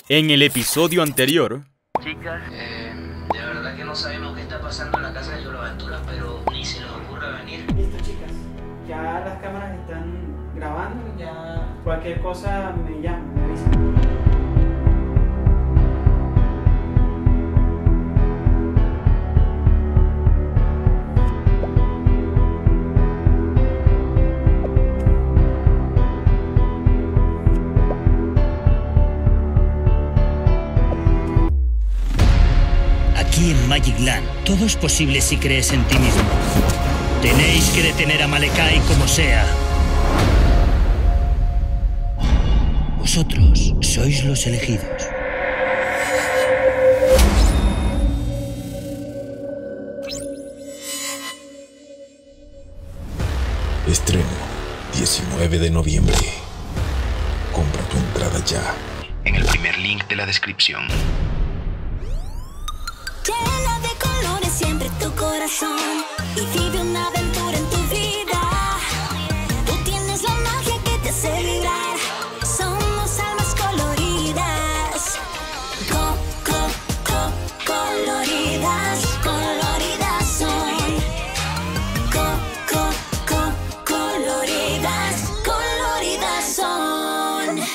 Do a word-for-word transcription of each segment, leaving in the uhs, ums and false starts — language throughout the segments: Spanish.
En el episodio anterior... Chicas, eh, de verdad que no sabemos qué está pasando en la casa de Lloraventura, pero ni se les ocurre venir. Listo, chicas. Ya las cámaras están grabando, ya cualquier cosa me llaman, me avisan. Aquí en Magic Land, todo es posible si crees en ti mismo. Tenéis que detener a Malekai como sea. Vosotros sois los elegidos. Estreno diecinueve de noviembre. Compra tu entrada ya. En el primer link de la descripción. Llena de colores siempre tu corazón y vive una aventura en tu vida. Tú tienes la magia que te hace vibrar. Somos almas coloridas. Co, co, co, coloridas. Coloridas son. Co, co, co, coloridas. Coloridas son.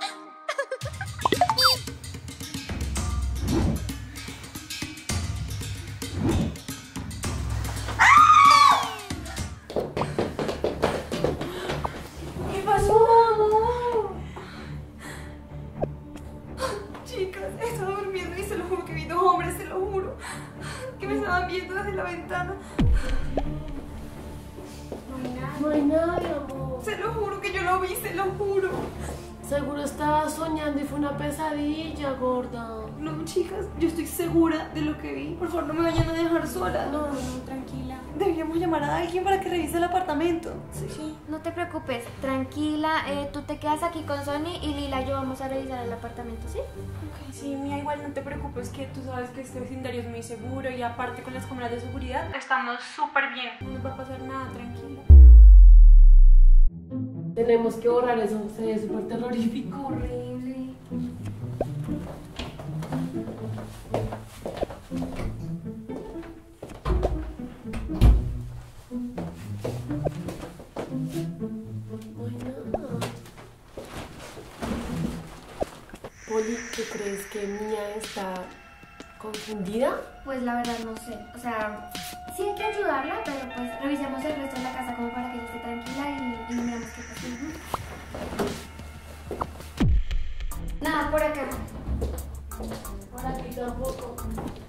Chicas, estaba durmiendo y se lo juro que vi dos hombres, se lo juro, que me estaban viendo desde la ventana. No hay nada, no hay nada, mi amor. Se lo juro que yo lo vi, se lo juro. Seguro estaba soñando y fue una pesadilla, gorda. No, chicas, yo estoy segura de lo que vi. Por favor, no me vayan a dejar sola. No, no, tranquila. Deberíamos llamar a alguien para que revise el apartamento. Sí. sí. No te preocupes, tranquila, eh, tú te quedas aquí con Sony y Lila y yo vamos a revisar el apartamento, ¿sí? Ok, sí, mía, igual no te preocupes que tú sabes que este vecindario es muy seguro y aparte con las cámaras de seguridad estamos súper bien. No nos va a pasar nada, tranquila. Tenemos que borrar eso, se ve súper terrorífico. Horrible. Poli, ¿tú crees que Mía está confundida? Pues la verdad no sé, o sea, sí hay que ayudarla, pero pues revisemos el resto de la casa como para que ella esté tranquila y, y miramos qué pasa. Nada, por acá. Por aquí tampoco.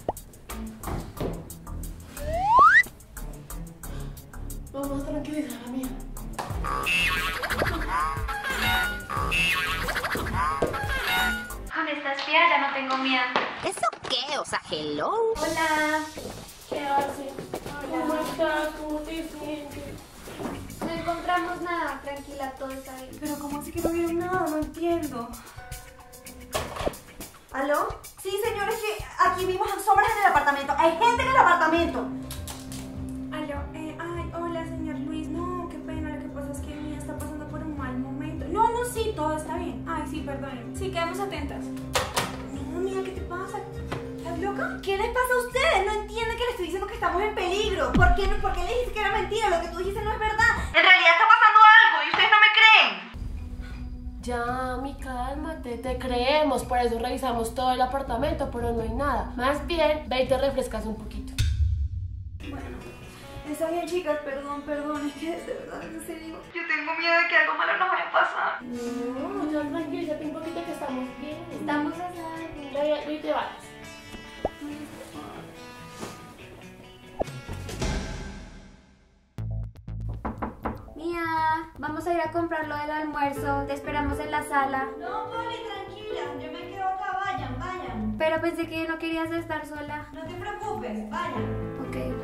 Vamos a tranquilizar a Mía. Con esta espía ya no tengo miedo. ¿Eso qué? O sea, hello. Hola. ¿Qué hace? ¿Cómo estás? ¿Cómo te sientes? No encontramos nada, tranquila, todo está bien. Pero ¿cómo así que no vieron nada? No entiendo. ¿Aló? Sí, señores, que aquí vimos sombras en el apartamento. Hay gente en el apartamento. Aló, eh, ay, hola, señor Luis. No, qué pena, lo que pasa es que Mía está pasando por un mal momento. No, no, sí, todo está bien. Ay, sí, perdón. Sí, quedamos atentas. No, Mía, ¿qué te pasa? ¿Estás loca? ¿Qué les pasa a ustedes? No entienden que les estoy diciendo que estamos en peligro. ¿Por qué, ¿Por qué le dijiste que era mentira? Lo que tú dijiste no es verdad. En realidad está pasando algo y ustedes no me creen. Ya, mi cálmate, te creemos, por eso revisamos todo el apartamento, pero no hay nada. Más bien, ve y te refrescas un poquito. Bueno, está bien, chicas, perdón, perdón, es que de verdad, en serio, yo tengo miedo de que algo malo nos vaya a pasar. No, ya tranquilízate un poquito que estamos bien. Estamos a salvo. Ve y te vayas. Mía, vamos a ir a comprar lo del almuerzo. Te esperamos en la sala. No, Poli, tranquila, yo me quedo acá, vayan, vayan. Pero pensé que no querías estar sola. No te preocupes, vayan. Ok.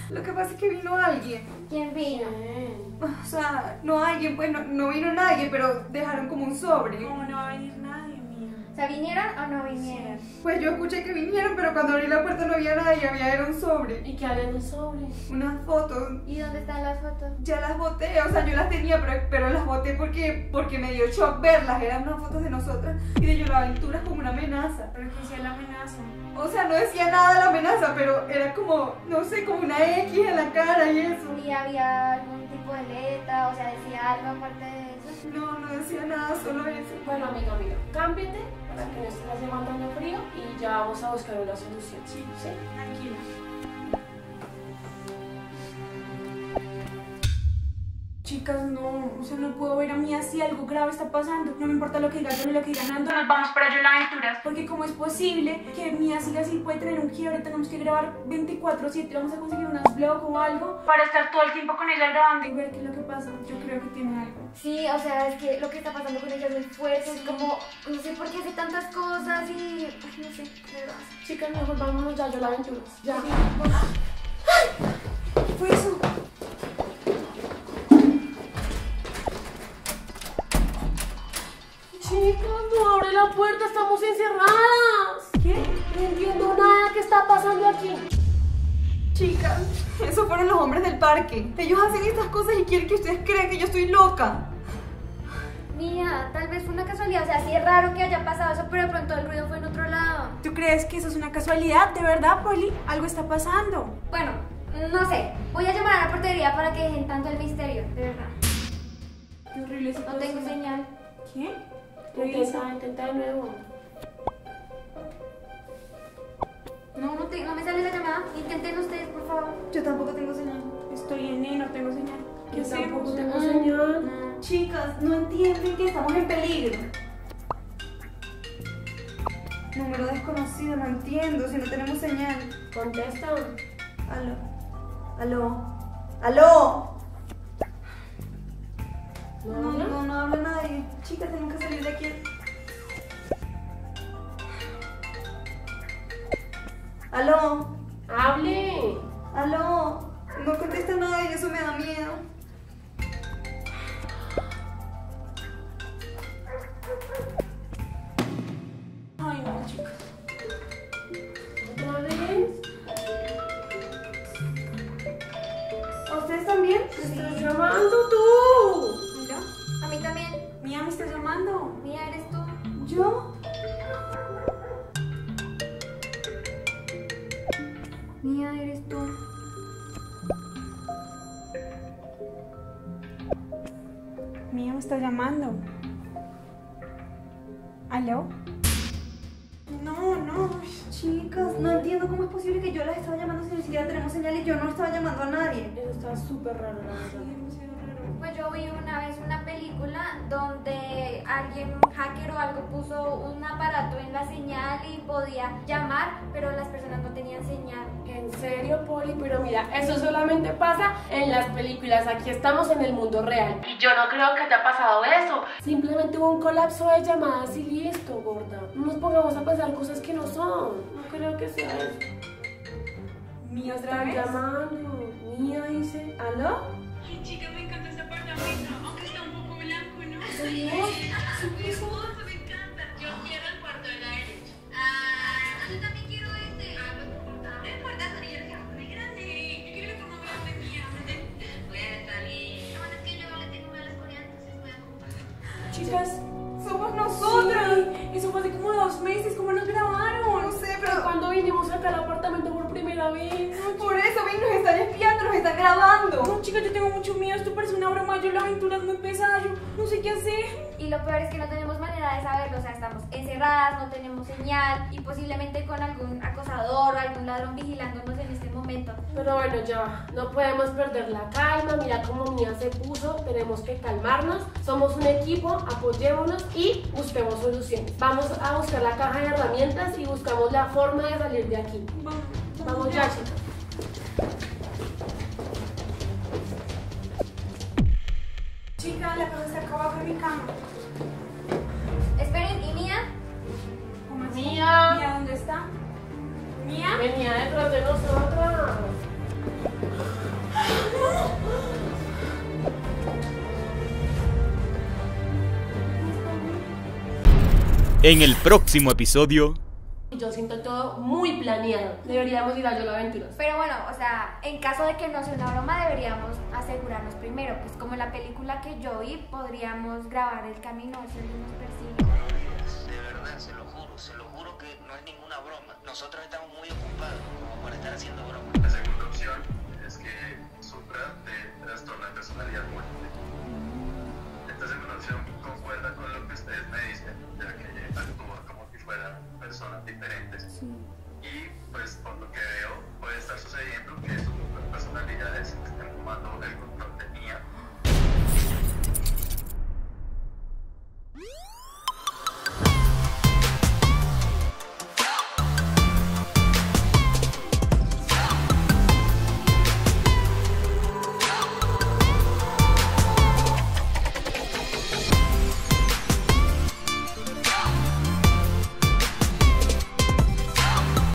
Lo que pasa es que vino alguien. ¿Quién vino? O sea, no alguien, pues no, no vino nadie, pero dejaron como un sobre. ¿Cómo no va a venir nadie, mía? O sea, ¿vinieron o no vinieron? Pues yo escuché que vinieron, pero cuando abrí la puerta no había nadie, había era un sobre. ¿Y qué hay en el sobre? Unas fotos. ¿Y dónde están las fotos? Ya las boté, o sea, yo las tenía, pero, pero las boté porque, porque me dio shock verlas. Eran unas fotos de nosotras y de Yolaventuras como una amenaza. ¿Pero qué sea la amenaza? O sea, no decía nada la amenaza, pero era como, no sé, como una X en la cara y eso. ¿Y había algún tipo de letra? O sea, ¿decía algo aparte de eso? No, no decía nada, solo eso. Bueno, amiga, mira, cámbiate para que no estés levantando frío y ya vamos a buscar una solución. Sí, sí, tranquila. Chicas, no, o sea, no puedo ver a mí así, algo grave está pasando. No me importa lo que diga yo ni lo que diga Nando, nos vamos para Yolaventuras. Porque como es posible que Mía siga así, puede tener un quiebre, tenemos que grabar veinticuatro siete, vamos a conseguir unas vlog o algo para estar todo el tiempo con ella grabando y ver qué es lo que pasa. Yo creo que tiene algo. Sí, o sea, es que lo que está pasando con ella es muy fuerte, es como, no sé por qué hace tantas cosas y, ay, no sé, de verdad. Chicas, mejor vámonos ya a Yolaventuras. Ya. ¿Qué fue eso? Chicas, no abre la puerta, estamos encerradas. ¿Qué? No entiendo nada, ¿qué está pasando aquí? Chicas, esos fueron los hombres del parque. Ellos hacen estas cosas y quieren que ustedes crean que yo estoy loca. Mía, tal vez fue una casualidad, o sea, sí es raro que haya pasado eso, pero de pronto el ruido fue en otro lado. ¿Tú crees que eso es una casualidad? ¿De verdad, Poli? Algo está pasando. Bueno, no sé, voy a llamar a la portería para que dejen tanto el misterio, de verdad. Qué horrible No tengo señal. ¿Qué? Intenta, intenta de nuevo. No, no, te, no me sale la llamada. Intenten ustedes, por favor. Yo tampoco tengo señal. Estoy en E, no tengo señal. ¿Qué Yo hacemos? tampoco tengo señal. Chicas, no entienden que estamos en peligro. Número desconocido, no entiendo si no tenemos señal. Contesta. Aló. Aló. Aló. ¿No No, habla? no, no habla nadie. Chicas, tenemos que salir de aquí. Aló. ¡Hable! Aló. No contesta nadie, eso me da miedo. Ay, no, chicas. ¿Otra vez? ¿A ustedes también? ¿Me estás llamando tú? ¿Mira? A mí también. Mía, ¿me estás llamando? Mía, ¿eres tú? ¿Yo? Mía, ¿eres tú? Mía, ¿me estás llamando? ¿Aló? No, no. Chicas, no entiendo cómo es posible que yo las estaba llamando si ni siquiera tenemos señal y yo no estaba llamando a nadie. Eso está súper raro, la verdad. Pues yo vi una vez una película donde alguien, un hacker o algo, puso un aparato en la señal y podía llamar, pero las personas no tenían señal. En serio, Poli, pero mira, eso solamente pasa en las películas. Aquí estamos en el mundo real. Y yo no creo que haya pasado eso. Simplemente hubo un colapso de llamadas y listo, gorda. No nos pongamos a pensar cosas que no son. No creo que sea eso. Mía, otra Están vez. llamando. Mía dice, ¿aló? Ay, chica, me encanta ese apartamento, aunque está un poco blanco, ¿no? Sí, Sí, hermoso, me encanta. Yo quiero el cuarto de la derecha. Ah, yo también quiero este. Ah, pues no importa. No importa, Sony, yo quiero muy grande. Yo quiero que como me mía. Puede salir. Lo bueno es que yo le tengo malas coreanas, entonces voy a comprar. Chicas, somos nosotras. Sí, eso fue hace como dos meses. ¿Cómo nos grabaron? No sé, pero Cuando vinimos acá al apartamento por primera vez. por eso, ven, nos están espiando, nos están grabando. No, chicas, yo tengo mucho miedo. Esto parece una broma. Yo la aventura es muy pesada. Yo no sé qué hacer. Y lo peor es que no tenemos manera de saberlo, o sea, estamos encerradas, no tenemos señal y posiblemente con algún acosador o algún ladrón vigilándonos en este momento. Pero bueno, ya no podemos perder la calma. Mira cómo Mía se puso. Tenemos que calmarnos. Somos un equipo, apoyémonos y busquemos soluciones. Vamos a buscar la caja de herramientas y buscamos la forma de salir de aquí. Vamos, Vamos ya, chicas. Chica, la cosa está acá abajo de mi cama. Esperen, ¿y Mía? ¿Cómo así? Mía. Mía, ¿dónde está? Mía. Venía detrás de nosotras. En el próximo episodio... Yo siento todo muy planeado. Deberíamos ir a Yo la Aventura. Pero bueno, o sea, en caso de que no sea una broma, deberíamos asegurarnos primero. Pues como en la película que yo vi, podríamos grabar el camino, si alguien nos persigue. De verdad, se lo juro, se lo juro que no es ninguna broma. Nosotros estamos muy ocupados como para estar haciendo bromas. La segunda opción es que sufra de trastorno de personalidad múltiple. Esta segunda opción concuerda con lo que ustedes me dicen, ya que actúa como si fueran personas diferentes. Sí. Y pues por lo que veo puede estar sucediendo que sus personalidades estén tomando el control